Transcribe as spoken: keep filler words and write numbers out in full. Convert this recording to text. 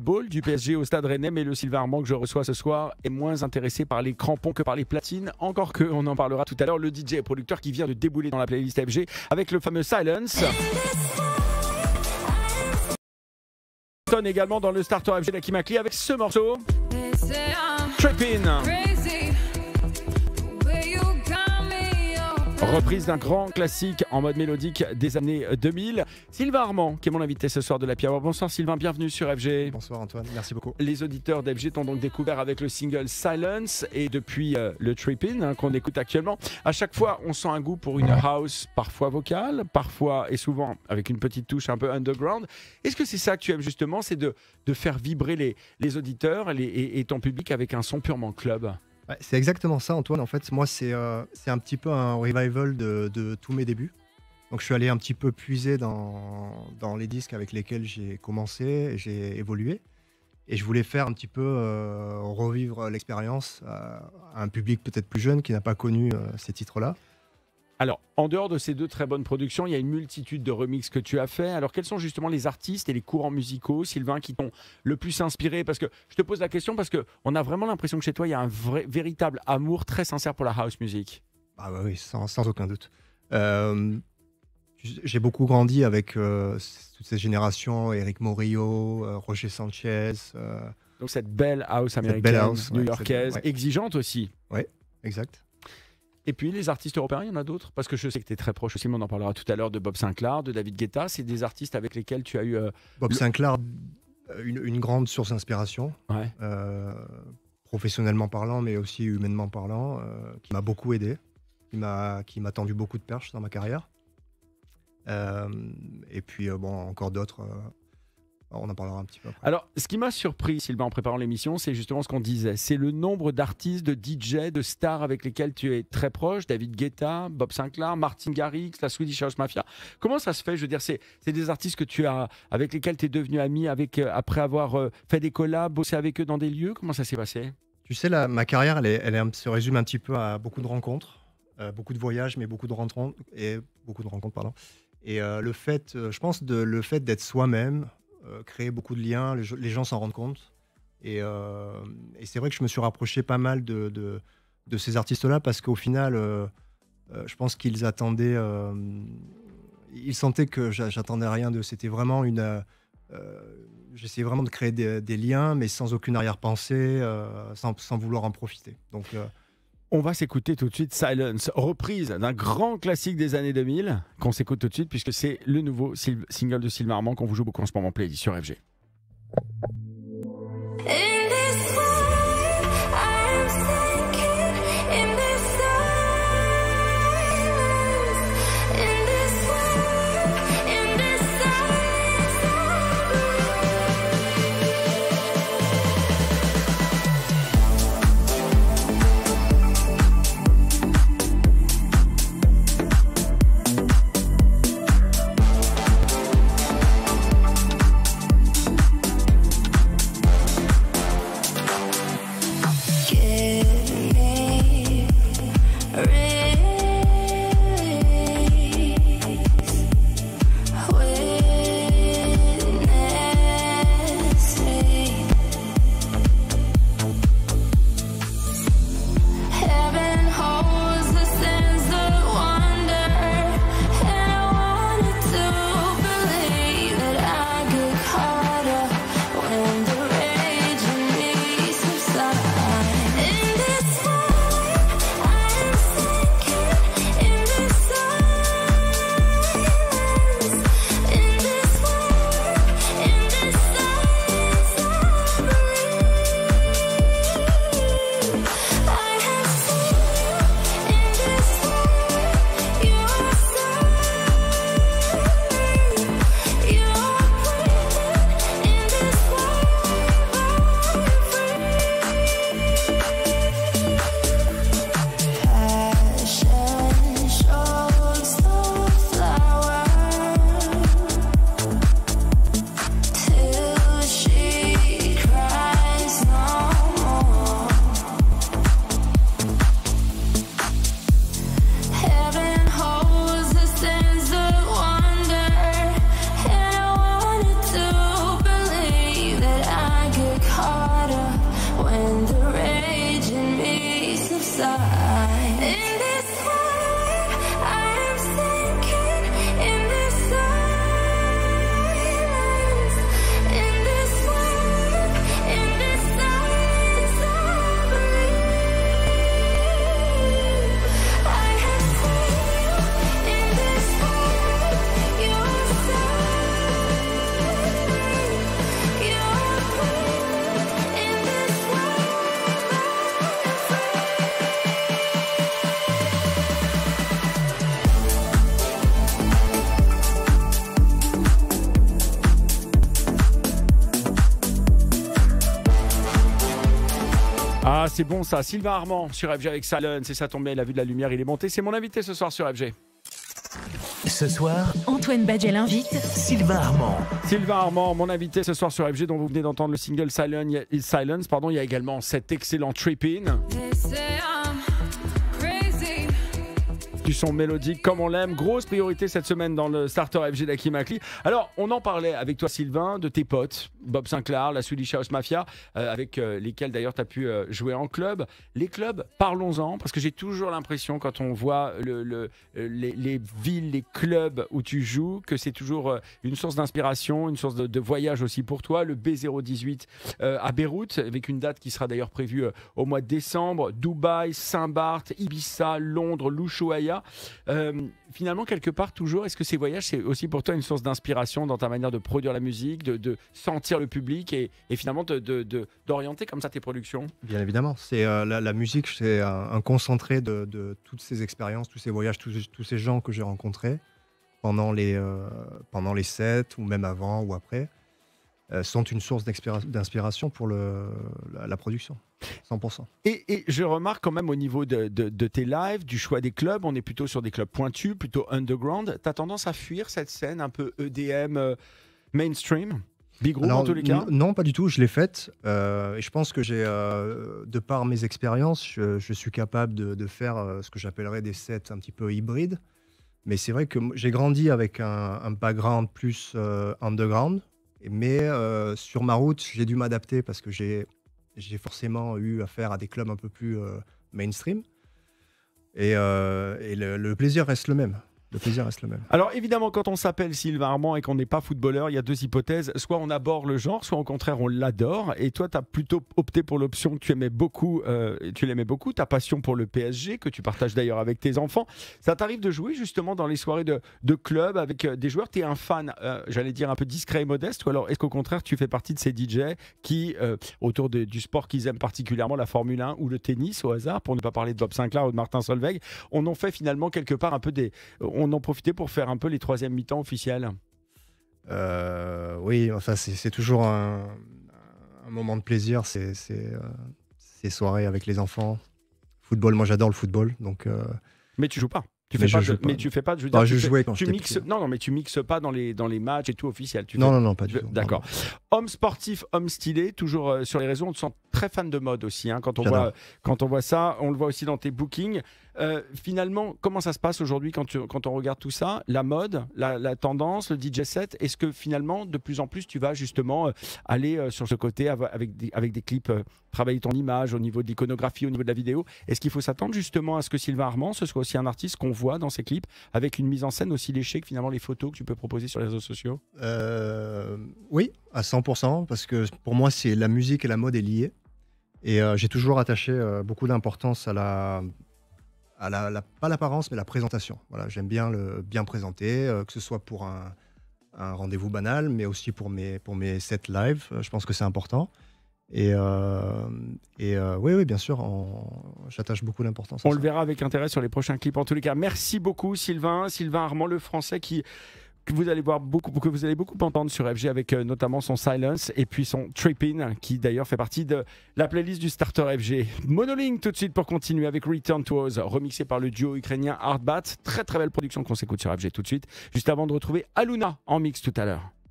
football du P S G au Stade Rennais, mais le Sylvain Armand que je reçois ce soir est moins intéressé par les crampons que par les platines. Encore que, on en parlera tout à l'heure, le D J et producteur qui vient de débouler dans la playlist F G avec le fameux Silence. Également dans le starter F G d'Aki Makli avec ce morceau Trippin'. Reprise d'un grand classique en mode mélodique des années deux mille. Sylvain Armand, qui est mon invité ce soir de l'Happy Hour. Bonsoir Sylvain, bienvenue sur F G. Bonsoir Antoine, merci beaucoup. Les auditeurs d'F G t'ont donc découvert avec le single Silence et depuis euh, le Trippin' hein, qu'on écoute actuellement. À chaque fois, on sent un goût pour une house parfois vocale, parfois et souvent avec une petite touche un peu underground. Est-ce que c'est ça que tu aimes justement, c'est de, de faire vibrer les, les auditeurs les, et, et ton public avec un son purement club? Ouais, c'est exactement ça Antoine, en fait moi c'est euh, c'est un petit peu un revival de, de tous mes débuts. Donc je suis allé un petit peu puiser dans, dans les disques avec lesquels j'ai commencé, j'ai évolué et je voulais faire un petit peu euh, revivre l'expérience à, à un public peut-être plus jeune qui n'a pas connu euh, ces titres-là. Alors, en dehors de ces deux très bonnes productions, il y a une multitude de remixes que tu as fait. Alors, quels sont justement les artistes et les courants musicaux, Sylvain, qui t'ont le plus inspiré? Parce que je te pose la question parce qu'on a vraiment l'impression que chez toi, il y a un vrai, véritable amour très sincère pour la house music. Ah bah oui, sans, sans aucun doute. Euh, j'ai beaucoup grandi avec euh, toutes ces générations, Eric Morillo, euh, Roger Sanchez. Euh, Donc cette belle house américaine, belle house, new-yorkaise, ouais, ouais. Exigeante aussi. Oui, exact. Et puis les artistes européens, il y en a d'autres? Parce que je sais que tu es très proche aussi, mais on en parlera tout à l'heure, de Bob Sinclair, de David Guetta. C'est des artistes avec lesquels tu as eu... Euh, Bob le... Sinclair, une, une grande source d'inspiration, ouais. euh, professionnellement parlant, mais aussi humainement parlant, euh, qui m'a beaucoup aidé, qui m'a qui m'a tendu beaucoup de perches dans ma carrière. Euh, et puis, euh, bon, encore d'autres... Euh, on en parlera un petit peu après. Alors, ce qui m'a surpris, Sylvain, en préparant l'émission, c'est justement ce qu'on disait. C'est le nombre d'artistes, de D J, de stars avec lesquels tu es très proche. David Guetta, Bob Sinclair, Martin Garrix, la Swedish House Mafia. Comment ça se fait? Je veux dire, c'est, c'est des artistes que tu as, avec lesquels tu es devenu ami avec, euh, après avoir euh, fait des collabs, bossé avec eux dans des lieux. Comment ça s'est passé? Tu sais, la, ma carrière, elle, est, elle est, se résume un petit peu à beaucoup de rencontres, euh, beaucoup de voyages, mais beaucoup de rencontres. Et, beaucoup de rencontres, pardon. Et euh, le fait, euh, je pense, de, le fait d'être soi-même, Euh, créer beaucoup de liens, les, les gens s'en rendent compte. Et, euh, et c'est vrai que je me suis rapproché pas mal de, de, de ces artistes-là parce qu'au final, euh, euh, je pense qu'ils attendaient, euh, ils sentaient que j'attendais rien d'eux. C'était vraiment une... Euh, j'essayais vraiment de créer des, des liens, mais sans aucune arrière-pensée, euh, sans, sans vouloir en profiter. Donc... Euh, On va s'écouter tout de suite Silence, reprise d'un grand classique des années deux mille, qu'on s'écoute tout de suite puisque c'est le nouveau single de Sylvain Armand qu'on vous joue beaucoup en ce moment, playlist sur F G. when the rage in me subsides. In this war, I am sinking in this silence. In this war, in this silence, I believe. I have seen in this war, your side, your pain. In this war, Ah, c'est bon ça. Sylvain Armand sur F G avec Silence. C'est ça tombe bien, il a vu de la lumière, il est monté. C'est mon invité ce soir sur F G. Ce soir, Antoine Baduel invite Sylvain Armand. Sylvain Armand, mon invité ce soir sur F G, dont vous venez d'entendre le single Silence. Il y a, Silence, pardon. Il y a également cet excellent Trippin'. they say I'm crazy. Du son mélodique comme on l'aime. Grosse priorité cette semaine dans le starter F G d'Hakim Akli. Alors, on en parlait avec toi, Sylvain, de tes potes, Bob Sinclair, la Swedish House Mafia, euh, avec euh, lesquels d'ailleurs tu as pu euh, jouer en club. Les clubs, parlons-en, parce que j'ai toujours l'impression, quand on voit le, le, les, les villes, les clubs où tu joues, que c'est toujours euh, une source d'inspiration, une source de, de voyage aussi pour toi. Le B zéro dix-huit euh, à Beyrouth, avec une date qui sera d'ailleurs prévue euh, au mois de décembre. Dubaï, Saint-Barth, Ibiza, Londres, l'Ushuaïa. Euh, finalement, quelque part, toujours, est-ce que ces voyages, c'est aussi pour toi une source d'inspiration dans ta manière de produire la musique, de, de sentir le public et, et finalement de, de, de, d'orienter comme ça tes productions? Bien évidemment, c'est euh, la, la musique, c'est un, un concentré de, de toutes ces expériences, tous ces voyages, tous, tous ces gens que j'ai rencontrés pendant les, euh, pendant les sets ou même avant ou après, euh, sont une source d'expira- d'inspiration pour le, la, la production, cent pour cent. Et, et je remarque quand même au niveau de, de, de tes lives, du choix des clubs, on est plutôt sur des clubs pointus, plutôt underground. Tu as tendance à fuir cette scène un peu E D M euh, mainstream, big room Alors, en tous les cas? n- Non, pas du tout, je l'ai faite. euh, et je pense que j'ai, euh, de par mes expériences, je, je suis capable de, de faire euh, ce que j'appellerais des sets un petit peu hybrides. Mais c'est vrai que m- j'ai grandi avec un, un background plus euh, underground. Mais euh, sur ma route, j'ai dû m'adapter parce que j'ai, j'ai forcément eu affaire à des clubs un peu plus euh, mainstream. Et, euh, et le, le plaisir reste le même. Le plaisir reste le même. Alors évidemment, quand on s'appelle Sylvain Armand et qu'on n'est pas footballeur, il y a deux hypothèses. Soit on aborde le genre, soit au contraire on l'adore. Et toi, tu as plutôt opté pour l'option que tu aimais beaucoup. Euh, et tu l'aimais beaucoup, ta passion pour le P S G, que tu partages d'ailleurs avec tes enfants. Ça t'arrive de jouer justement dans les soirées de, de club avec euh, des joueurs. Tu es un fan, euh, j'allais dire, un peu discret et modeste. Ou alors est-ce qu'au contraire, tu fais partie de ces D J qui, euh, autour de- du sport qu'ils aiment particulièrement, la Formule un ou le tennis au hasard, pour ne pas parler de Bob Sinclair ou de Martin Solveig, on en fait finalement quelque part un peu des... On en profitait pour faire un peu les troisième mi-temps officiels. Euh, oui, enfin, c'est, c'est toujours un, un moment de plaisir, c'est, c'est, euh, ces soirées avec les enfants. Football, moi j'adore le football, donc euh, Mais tu joues pas. Tu Mais fais je pas, joue de, pas. mais tu fais pas. Je veux Bah, dire, je tu fais- jouais quand tu j'étais mixes. petit. Non, non, mais tu mixes pas dans les dans les matchs et tout officiel. Tu non, fais- non, non, pas du je- tout. D'accord. Homme sportif, homme stylé, toujours euh, sur les réseaux. On te sent très fan de mode aussi. Hein, quand on J'adore. voit quand on voit ça, on le voit aussi dans tes bookings. Euh, finalement, comment ça se passe aujourd'hui quand, tu- quand on regarde tout ça? La mode, la, la tendance, le D J set. Est-ce que finalement, de plus en plus, tu vas justement euh, aller euh, sur ce côté av- avec des, avec des clips, euh, travailler ton image au niveau de l'iconographie, au niveau de la vidéo? Est-ce qu'il faut s'attendre justement à ce que Sylvain Armand, ce soit aussi un artiste qu'on voit dans ses clips avec une mise en scène aussi léchée que finalement les photos que tu peux proposer sur les réseaux sociaux? Euh, oui, à cent pour cent, parce que pour moi, c'est la musique et la mode est liée. Et euh, j'ai toujours attaché euh, beaucoup d'importance à la, à la, la- pas l'apparence, mais la présentation. Voilà, j'aime bien le bien présenter, euh, que ce soit pour un, un rendez-vous banal, mais aussi pour mes, pour mes sets live. Euh, je pense que c'est important. Et, euh, et euh, oui, oui, bien sûr, on- j'attache beaucoup d'importance à On ça. le verra avec intérêt sur les prochains clips. En tous les cas, merci beaucoup Sylvain, Sylvain Armand, le français qui que vous allez voir beaucoup, que vous allez beaucoup entendre sur F G avec euh, notamment son Silence et puis son Trippin' qui d'ailleurs fait partie de la playlist du Starter F G. Monolink tout de suite pour continuer avec Return to Oz, remixé par le duo ukrainien Hardbat. Très très belle production qu'on s'écoute sur F G tout de suite, juste avant de retrouver Aluna en mix tout à l'heure.